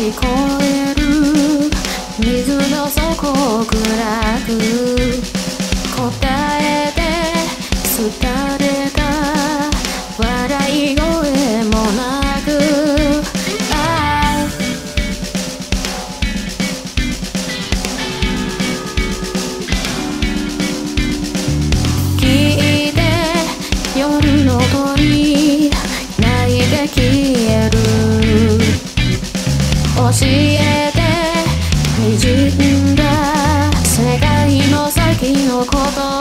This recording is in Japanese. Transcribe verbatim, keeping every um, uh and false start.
聞こえる水の底暗く答えて廃れた笑い声もなくああ聞いて夜の鳥泣いて消える教えて滲んだ世界の先のこと